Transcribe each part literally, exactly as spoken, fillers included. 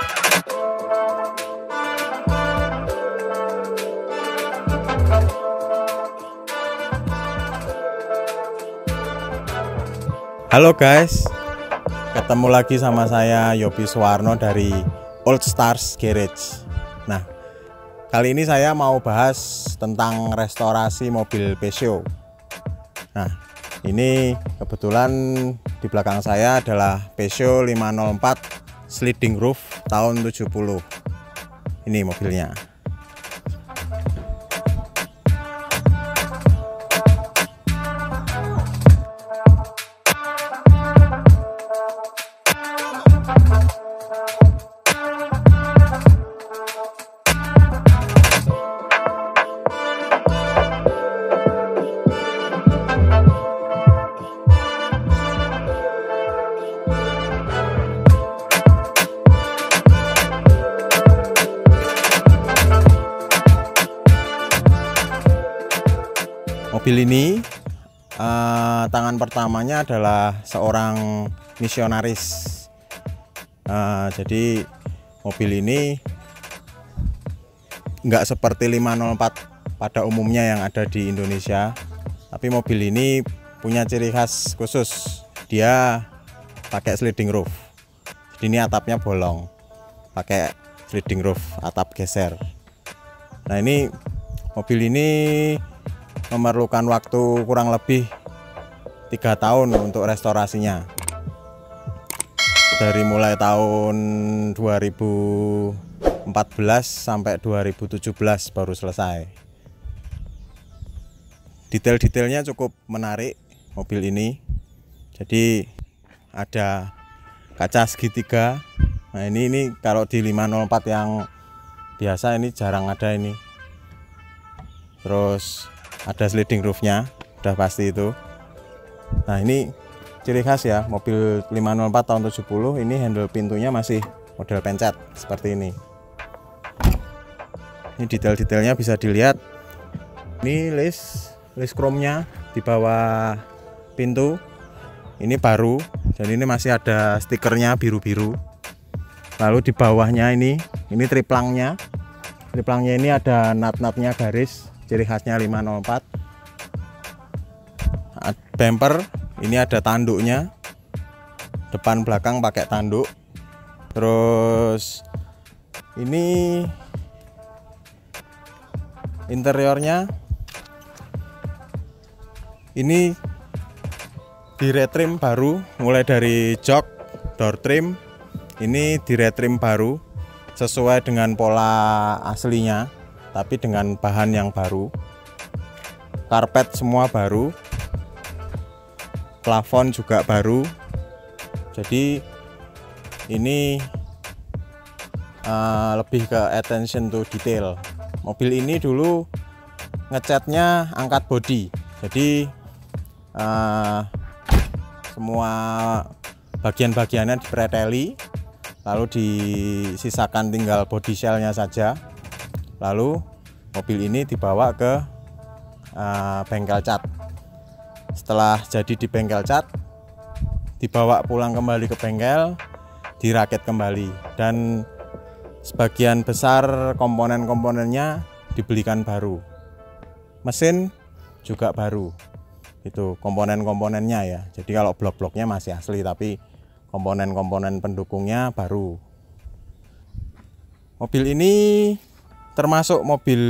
Halo guys, ketemu lagi sama saya Yopi Suwarno dari Old Stars Garage. Nah, kali ini saya mau bahas tentang restorasi mobil Peugeot. Nah, ini kebetulan di belakang saya adalah Peugeot lima nol empat Sliding Roof tahun tujuh puluh. Ini mobilnya. Mobil ini uh, tangan pertamanya adalah seorang misionaris. Uh, jadi mobil ini nggak seperti lima nol empat pada umumnya yang ada di Indonesia, tapi mobil ini punya ciri khas khusus. Dia pakai sliding roof. Jadi ini atapnya bolong, pakai sliding roof, atap geser. Nah, ini mobil ini memerlukan waktu kurang lebih tiga tahun untuk restorasinya, dari mulai tahun dua ribu empat belas sampai dua ribu tujuh belas baru selesai. Detail-detailnya cukup menarik mobil ini. Jadi ada kaca segitiga. Nah, ini ini kalau di lima nol empat yang biasa ini jarang ada ini. Terus ada sliding roofnya, udah pasti itu. Nah, ini ciri khas ya mobil lima nol empat tahun tujuh puluh. Ini handle pintunya masih model pencet seperti ini. Ini detail-detailnya bisa dilihat. Ini list list chrome-nya di bawah pintu. Ini baru, dan ini masih ada stikernya biru-biru. Lalu di bawahnya ini, ini triplangnya. Triplangnya ini ada nut-nutnya garis, ciri khasnya lima nol empat. Bumper ini ada tanduknya, depan belakang pakai tanduk. Terus ini interiornya ini di retrim baru, mulai dari jok, door trim ini di retrim baru sesuai dengan pola aslinya, tapi dengan bahan yang baru. Karpet semua baru, plafon juga baru. Jadi ini uh, lebih ke attention to detail. Mobil ini dulu ngecatnya angkat bodi, jadi uh, semua bagian-bagiannya dipreteli, lalu disisakan tinggal body shellnya saja. Lalu mobil ini dibawa ke uh, bengkel cat. Setelah jadi di bengkel cat, dibawa pulang kembali ke bengkel, dirakit kembali, dan sebagian besar komponen-komponennya dibelikan baru. Mesin juga baru, itu komponen-komponennya ya. Jadi kalau blok-bloknya masih asli, tapi komponen-komponen pendukungnya baru. Mobil ini termasuk mobil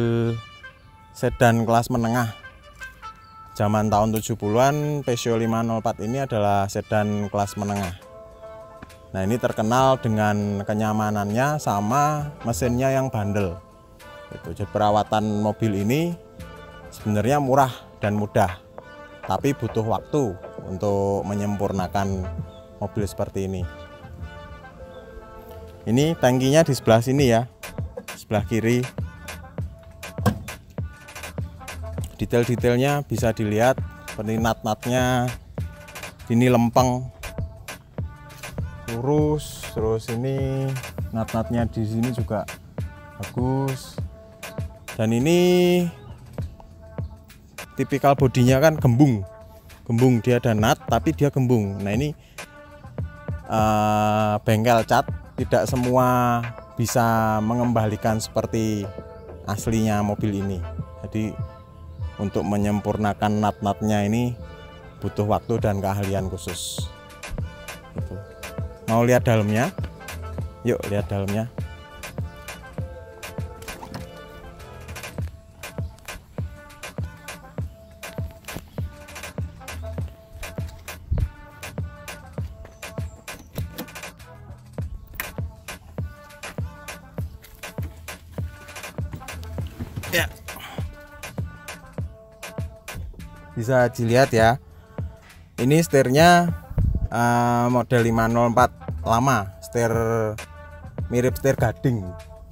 sedan kelas menengah. Zaman tahun tujuh puluhan, Peugeot lima nol empat ini adalah sedan kelas menengah. Nah, ini terkenal dengan kenyamanannya sama mesinnya yang bandel. Itu, jadi perawatan mobil ini sebenarnya murah dan mudah, tapi butuh waktu untuk menyempurnakan mobil seperti ini. Ini tangkinya di sebelah sini ya, sebelah kiri. Detail-detailnya bisa dilihat, seperti nut-nutnya ini lempeng lurus. Terus ini nut-nutnya di sini juga bagus. Dan ini tipikal bodinya kan gembung, gembung dia ada nut tapi dia gembung. Nah, ini uh, bengkel cat tidak semua bisa mengembalikan seperti aslinya mobil ini. Jadi untuk menyempurnakan nut-nutnya ini butuh waktu dan keahlian khusus. Gitu. Mau lihat dalamnya? Yuk lihat dalamnya. Ya. Bisa dilihat ya. Ini setirnya uh, model lima nol empat lama, setir mirip setir gading.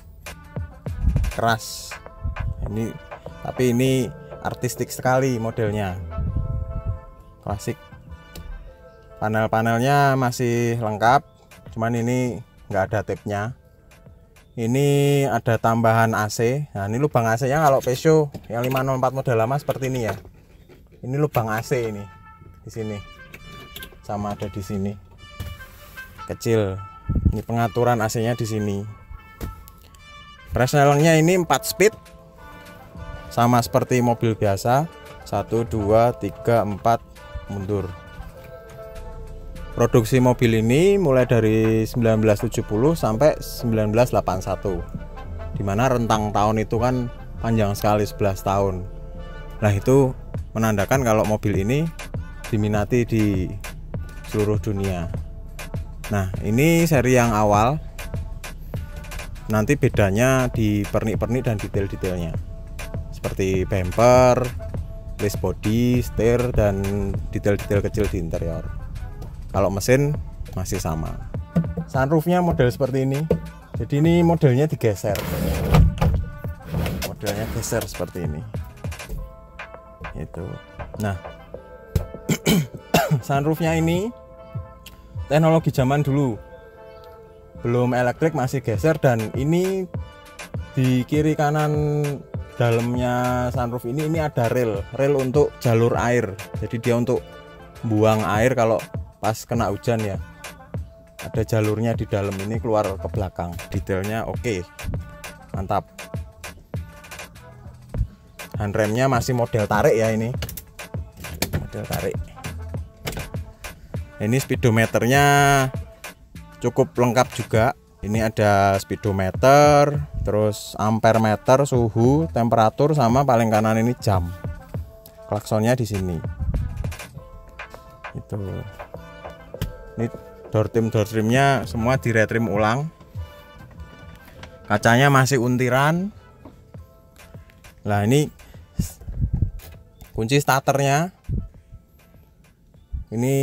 Keras. Ini tapi ini artistik sekali modelnya. Klasik. Panel-panelnya masih lengkap, cuman ini nggak ada tape-nya. Ini ada tambahan A C. Nah, ini lubang A C-nya kalau Peugeot yang lima nol empat model lama seperti ini ya. Ini lubang A C ini di sini. Sama ada di sini. Kecil. Ini pengaturan A C-nya di sini. Presnelengnya ini empat speed. Sama seperti mobil biasa. satu dua tiga empat mundur. Produksi mobil ini mulai dari seribu sembilan ratus tujuh puluh sampai seribu sembilan ratus delapan puluh satu, dimana rentang tahun itu kan panjang sekali, sebelas tahun. Nah, itu menandakan kalau mobil ini diminati di seluruh dunia. Nah, ini seri yang awal. Nanti bedanya di pernik-pernik dan detail-detailnya, seperti bumper, list body, setir, dan detail-detail kecil di interior. Kalau mesin masih sama. Sunroofnya model seperti ini. Jadi ini modelnya digeser. Modelnya geser seperti ini. Itu. Nah, sunroofnya ini teknologi zaman dulu. Belum elektrik, masih geser, dan ini di kiri kanan dalamnya sunroof ini ini ada rel, rel untuk jalur air. Jadi dia untuk buang air kalau pas kena hujan ya, ada jalurnya di dalam ini keluar ke belakang. Detailnya oke, mantap. Handremnya masih model tarik ya, ini model tarik. Ini speedometernya cukup lengkap juga. Ini ada speedometer, terus ampere meter, suhu, temperatur, sama paling kanan ini jam. Klaksonnya di sini. Itu. Ini door trim door trimnya semua di retrim ulang. Kacanya masih untiran. Nah, ini kunci starternya. Ini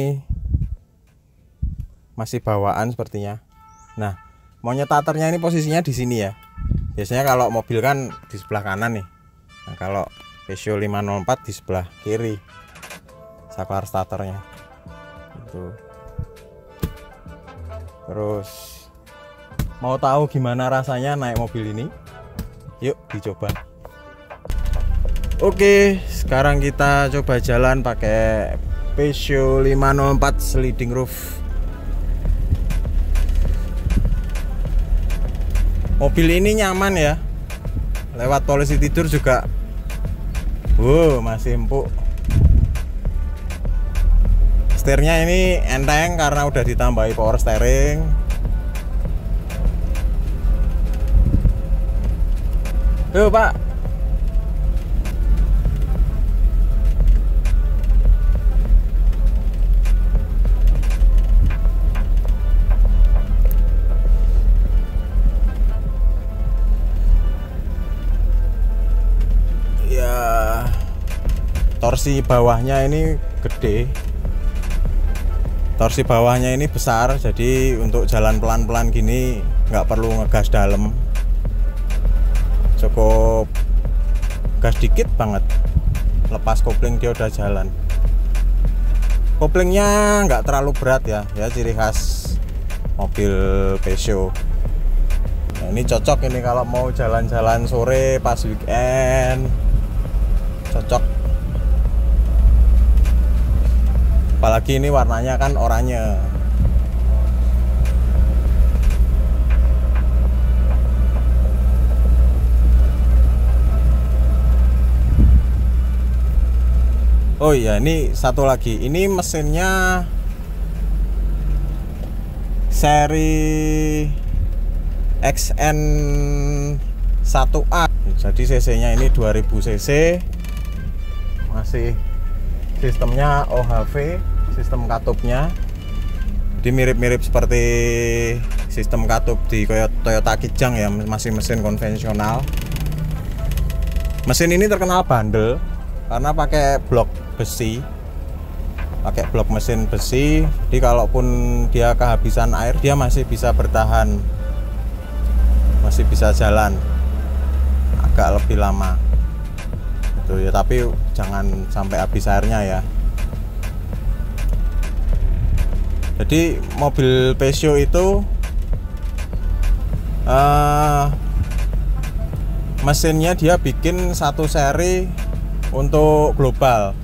masih bawaan sepertinya. Nah, maunya starternya ini posisinya di sini ya. Biasanya kalau mobil kan di sebelah kanan nih. Nah, kalau Peugeot lima nol empat di sebelah kiri saklar starternya. Itu. Terus mau tahu gimana rasanya naik mobil ini? Yuk dicoba. Oke, sekarang kita coba jalan pakai Peugeot lima nol empat sliding roof. Mobil ini nyaman ya. Lewat polisi tidur juga. Wow, masih empuk. Setirnya ini enteng karena udah ditambahi power steering. Tuh, Pak. Ya, torsi bawahnya ini gede. Torsi bawahnya ini besar, jadi untuk jalan pelan-pelan gini nggak perlu ngegas dalam, cukup gas dikit banget, lepas kopling dia udah jalan. Koplingnya nggak terlalu berat ya, ya ciri khas mobil Peugeot. Nah, ini cocok ini kalau mau jalan-jalan sore pas weekend, cocok. Apalagi ini warnanya kan oranye. Oh iya, ini satu lagi. Ini mesinnya seri X N satu A. Jadi cc-nya ini dua ribu cc. Masih sistemnya O H V, sistem katupnya. Jadi mirip-mirip seperti sistem katup di Toyota Kijang ya, masih mesin konvensional. Mesin ini terkenal bandel karena pakai blok besi. Pakai blok mesin besi. Jadi kalaupun dia kehabisan air, dia masih bisa bertahan. Masih bisa jalan agak lebih lama. Gitu ya, tapi jangan sampai habis airnya ya. Jadi mobil Peugeot itu uh, mesinnya dia bikin satu seri untuk global,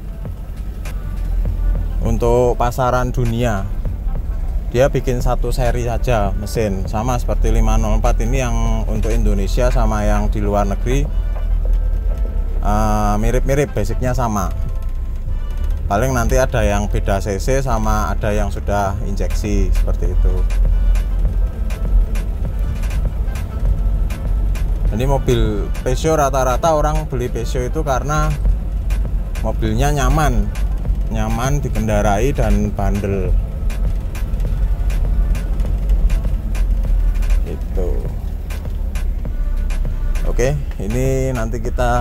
untuk pasaran dunia. Dia bikin satu seri saja mesin, sama seperti lima nol empat ini yang untuk Indonesia sama yang di luar negeri mirip-mirip, uh, basicnya sama. Paling nanti ada yang beda cc sama ada yang sudah injeksi seperti itu. Jadi mobil Peugeot, rata-rata orang beli Peugeot itu karena mobilnya nyaman, nyaman dikendarai dan bandel. Itu. Oke, ini nanti kita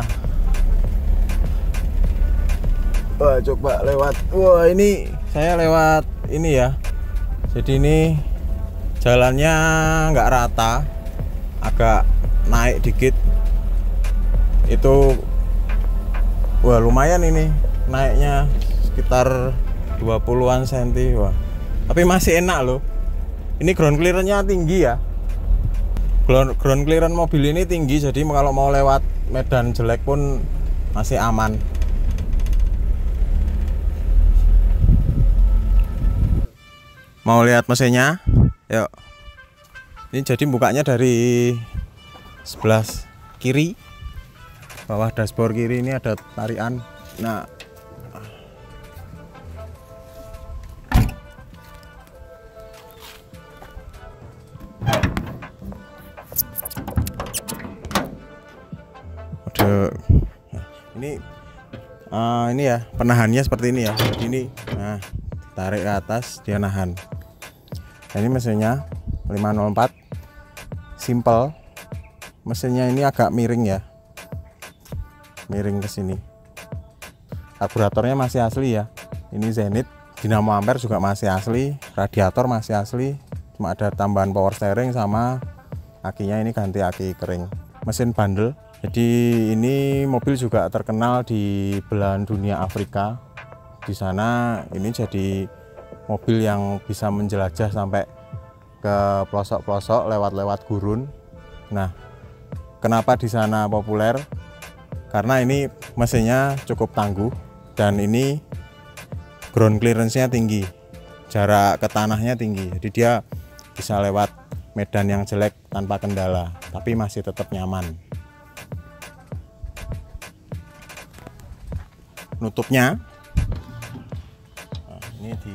wah, coba lewat. Wah, ini saya lewat ini ya. Jadi ini jalannya nggak rata, agak naik dikit. Itu wah lumayan ini naiknya, sekitar dua puluhan senti. Wah, tapi masih enak loh. Ini ground clearance-nya tinggi ya. Ground, ground clearance mobil ini tinggi, jadi kalau mau lewat medan jelek pun masih aman. Mau lihat mesinnya? Yuk. Ini jadi bukanya dari sebelah kiri. Bawah dashboard kiri ini ada tarian. Nah, ada ini uh, ini ya, penahannya seperti ini ya. Jadi ini nah, tarik ke atas dia nahan. Nah, ini mesinnya lima nol empat simple. Mesinnya ini agak miring ya, miring ke sini. Karburatornya masih asli ya. Ini Zenith. Dinamo ampere juga masih asli. Radiator masih asli. Cuma ada tambahan power steering sama akinya ini ganti aki kering. Mesin bandel. Jadi ini mobil juga terkenal di belahan dunia Afrika. Di sana ini jadi mobil yang bisa menjelajah sampai ke pelosok-pelosok lewat-lewat gurun. Nah, kenapa di sana populer? Karena ini mesinnya cukup tangguh dan ini ground clearance-nya tinggi, jarak ke tanahnya tinggi. Jadi dia bisa lewat medan yang jelek tanpa kendala, tapi masih tetap nyaman. Nutupnya, nah, ini di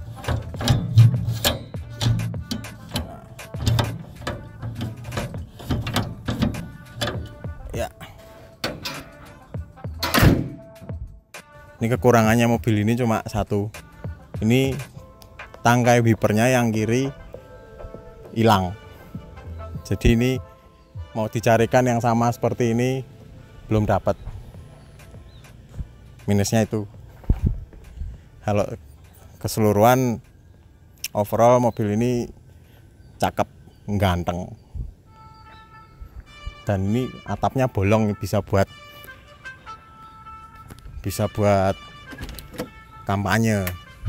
ya. Ini kekurangannya mobil ini cuma satu. Ini tangkai wipernya yang kiri hilang. Jadi ini mau dicarikan yang sama seperti ini belum dapat. Minusnya itu. Kalau keseluruhan overall mobil ini cakep, ganteng. Dan ini atapnya bolong, bisa buat bisa buat kampanye.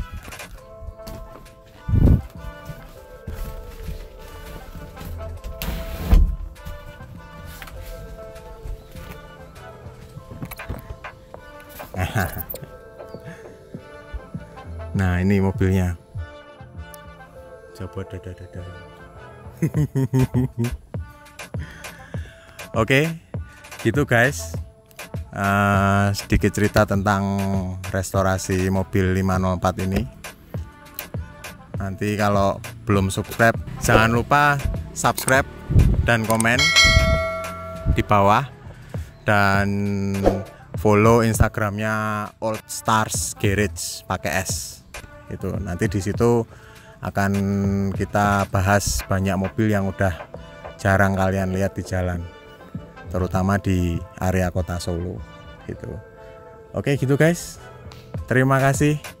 Nah, ini mobilnya. Coba dada-dada. Oke, gitu guys. uh, sedikit cerita tentang restorasi mobil lima nol empat ini. Nanti kalau belum subscribe, jangan lupa subscribe dan komen di bawah, dan follow Instagramnya Old Stars Garage pakai S. Itu nanti di situ akan kita bahas banyak mobil yang udah jarang kalian lihat di jalan, terutama di area kota Solo gitu. Oke gitu guys, terima kasih.